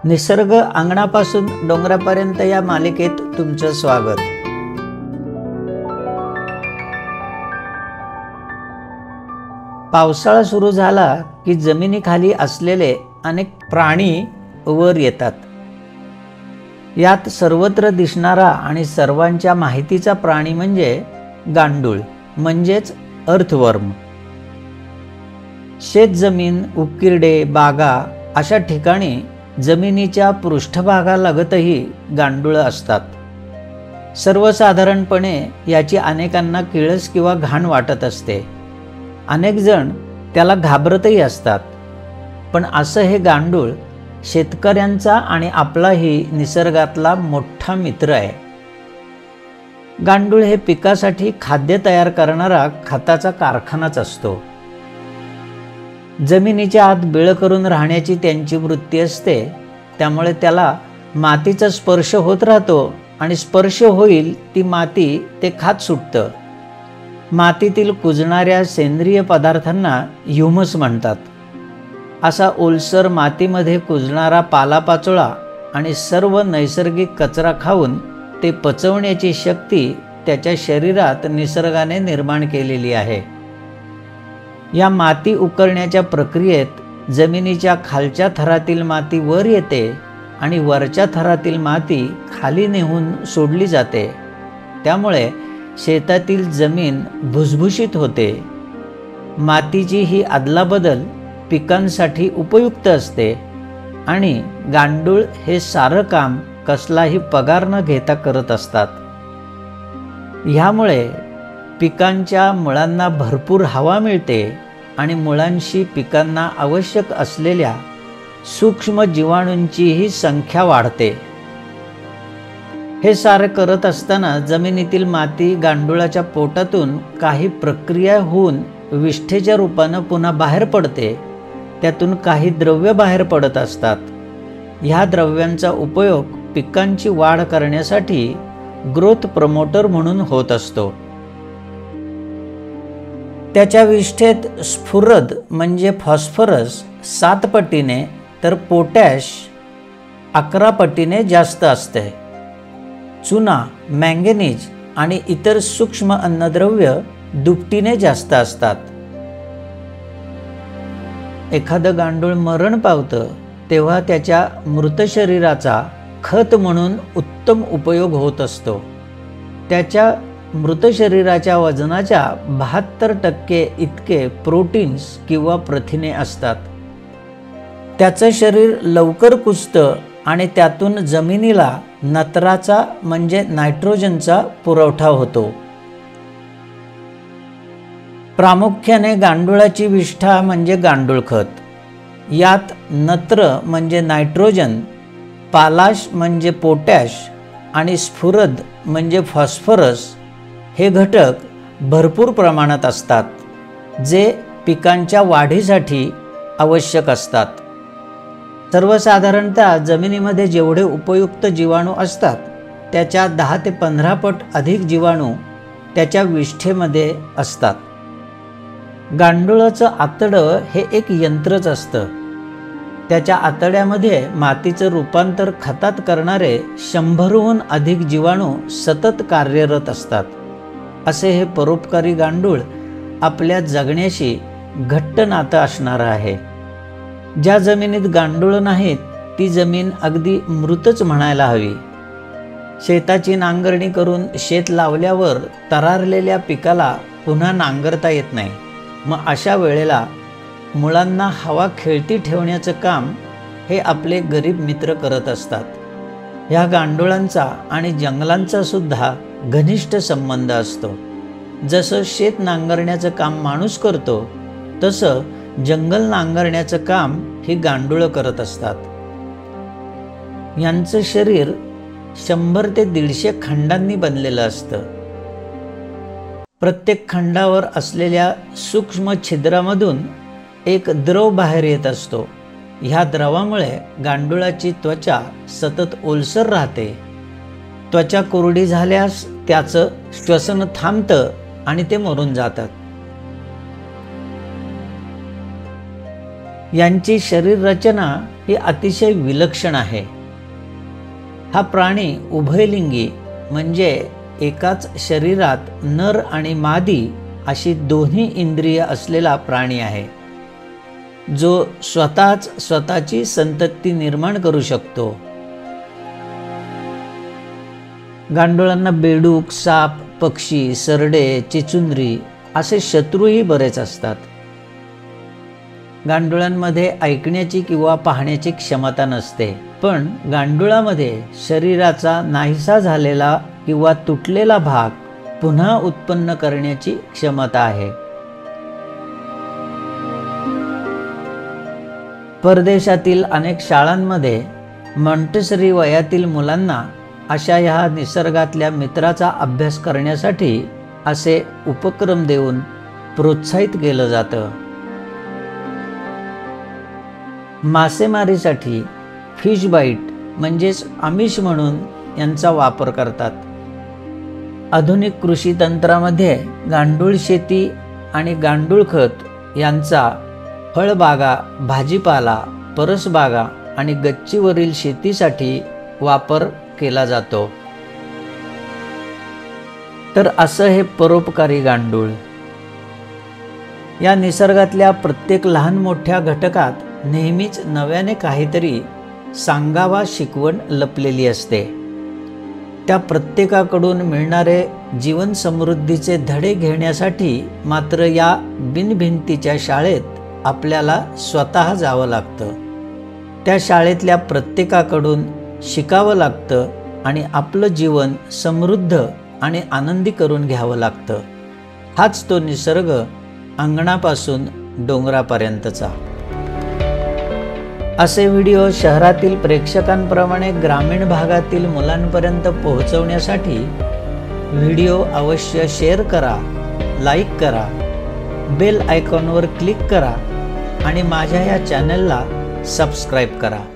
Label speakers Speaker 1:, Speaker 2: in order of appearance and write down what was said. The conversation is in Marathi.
Speaker 1: निसर्ग अंगणापासून डोंगरापर्यंत या मालिकेत तुमचं स्वागत। पावसाळा सुरू झाला की जमिनीखाली असलेले अनेक प्राणी वर येतात। यात सर्वत्र दिसणारा आणि सर्वांच्या माहितीचा प्राणी म्हणजे गांडूळ म्हणजेच अर्थवर्म। शेतजमीन, उकिरडे, बागा अशा ठिकाणी जमिनीच्या पृष्ठभागालगतही गांडूळ असतात। सर्वसाधारणपणे याची अनेकांना किळस किंवा घाण वाटत असते। अनेक जण त्याला घाबरतही असतात, पण असं हे गांडूळ शेतकऱ्यांचा आणि आपलाही निसर्गातला मोठा मित्र आहे। गांडूळ हे पिकासाठी खाद्य तयार करणारा खताचा कारखानाच असतो। जमिनीच्या आत बिळ करून राहण्याची त्यांची वृत्ती असते, त्यामुळे त्याला मातीचा स्पर्श होत राहतो आणि स्पर्श होईल ती माती ते खात सुटतं। मातीतील कुजणाऱ्या सेंद्रिय पदार्थांना ह्युमस म्हणतात। असा ओलसर मातीमध्ये कुजणारा पालापाचोळा आणि सर्व नैसर्गिक कचरा खाऊन ते पचवण्याची शक्ती त्याच्या शरीरात निसर्गाने निर्माण केलेली आहे। या माती उकळण्याच्या प्रक्रियेत जमिनीच्या खालच्या थरातील माती वर येते आणि वरच्या थरातील माती खाली नेऊन सोडली जाते। त्यामुळे शेतातील जमीन भुसभुशीत होते। मातीची ही अदलाबदल पिकांसाठी उपयुक्त असते आणि गांडूळ हे सारं काम कसलाही पगार न घेता करत असतात। ह्यामुळे पिकांच्या मुळांना भरपूर हवा मिळते आणि मुळांशी पिकांना आवश्यक असलेल्या सूक्ष्म जीवाणूंचीही संख्या वाढते। हे सारे करत असताना जमिनीतील माती गांडुळाच्या पोटातून काही प्रक्रिया होऊन विष्ठेच्या रूपानं पुन्हा बाहेर पडते। त्यातून काही द्रव्य बाहेर पडत असतात। ह्या द्रव्यांचा उपयोग पिकांची वाढ करण्यासाठी ग्रोथ प्रमोटर म्हणून होत असतो। त्याच्या विष्ठेत स्फुरद म्हणजे फॉस्फरस 7 पटीने तर पोटॅश 11 पटीने जास्त असते। चुना, मॅंगनीज आणि इतर सूक्ष्म अन्नद्रव्य दुपटीने जास्त असतात। एखादं गांडूळ मरण पावतं तेव्हा त्याच्या मृत शरीराचा खत म्हणून उत्तम उपयोग होत असतो। त्याच्या मृत शरीराच्या वजनाच्या 72% इतके प्रोटीन्स किंवा प्रथिने असतात। त्याचं शरीर लवकर कुजतं आणि त्यातून जमिनीला नत्राचा म्हणजे नायट्रोजनचा पुरवठा होतो। प्रामुख्याने गांडुळाची विष्ठा म्हणजे गांडूळ खत। यात नत्र म्हणजे नायट्रोजन, पालाश म्हणजे पोटॅश आणि स्फुरद म्हणजे फॉस्फरस हे घटक भरपूर प्रमाणात असतात, जे पिकांच्या वाढीसाठी आवश्यक असतात। सर्वसाधारणतः जमिनीमध्ये जेवढे उपयुक्त जीवाणू असतात त्याच्या 10 ते 15 पट अधिक जीवाणू त्याच्या विष्ठेमध्ये असतात। गांडुळाचं आतडं हे एक यंत्रच असतं। त्याच्या आतड्यामध्ये मातीचं रूपांतर खतात करणारे 100हून अधिक जीवाणू सतत कार्यरत असतात। असे हे परोपकारी गांडूळ आपल्या जगण्याशी घट्ट नातं असणारं आहे। ज्या जमिनीत गांडूळ नाहीत ती जमीन अगदी मृतच म्हणायला हवी। शेताची नांगरणी करून शेत लावल्यावर तरारलेल्या पिकाला पुन्हा नांगरता येत नाही। मग अशा वेळेला मुळांना हवा खेळती ठेवण्याचं काम हे आपले गरीब मित्र करत असतात। ह्या गांडुळांचा आणि जंगलांचा सुद्धा घनिष्ठ संबंध असतो। जसं शेत नांगरण्याचं काम माणूस करतो, तसं जंगल नांगरण्याचं काम ही गांडुळं करत असतात। यांचं शरीर 100 ते 150 खंडांनी बनलेलं असतं। प्रत्येक खंडावर असलेल्या सूक्ष्म छिद्रामधून एक द्रव बाहेर येत असतो। ह्या द्रवामुळे गांडुळाची त्वचा सतत ओलसर राहते। त्वचा कोरडी झाल्यास त्याचं श्वसन थांबतं आणि ते मरून जातात। यांची शरीर रचना ही अतिशय विलक्षण आहे. हा प्राणी उभयलिंगी म्हणजे एकाच शरीरात नर आणि मादी अशी दोन्ही इंद्रिय असलेला प्राणी आहे, जो स्वतःची संतती निर्माण करू शकतो. गांडुळांना बेडूक, साप, पक्षी, सरडे, चिचुंद्री असे शत्रूही बरेच असतात. गांडुळांमध्ये ऐकण्याची किंवा पाहण्याची क्षमता नसते, पण गांडुळामध्ये शरीराचा नाहीसा झालेला किंवा तुटलेला भाग पुन्हा उत्पन्न करण्याची क्षमता आहे. परदेशातील अनेक शाळांमध्ये मॉन्टेसरी वयातील मुलांना अशा ह्या निसर्गातल्या मित्राचा अभ्यास करण्यासाठी असे उपक्रम देऊन प्रोत्साहित केलं जातं. मासेमारीसाठी फिश बाईट म्हणजेच आमिष म्हणून यांचा वापर करतात. आधुनिक कृषी तंत्रामध्ये गांडूळ शेती आणि गांडूळ खत यांचा फळबागा, भाजीपाला, परसबागा आणि गच्चीवरील शेतीसाठी वापर केला जातो. तर असं हे परोपकारी गांडूळ. या निसर्गातल्या प्रत्येक लहान मोठ्या घटकात नेहमीच नव्याने काहीतरी सांगावा शिकवण लपलेली असते. त्या प्रत्येकाकडून मिळणारे जीवन समृद्धीचे धडे घेण्यासाठी मात्र या बिनभिंतीच्या शाळेत आपल्याला स्वतः जावं लागतं. त्या शाळेतल्या प्रत्येकाकडून शिकावं लागतं आणि आपलं जीवन समृद्ध आणि आनंदी करून घ्यावं लागतं. हाच तो निसर्ग, अंगणापासून डोंगरापर्यंतचा. असे व्हिडिओ शहरातील प्रेक्षकांप्रमाणे ग्रामीण भागातील मुलांपर्यंत पोहोचवण्यासाठी व्हिडिओ अवश्य शेअर करा, लाईक करा, बेल आयकॉनवर क्लिक करा आणि माझ्या या चॅनलला सबस्क्राईब करा.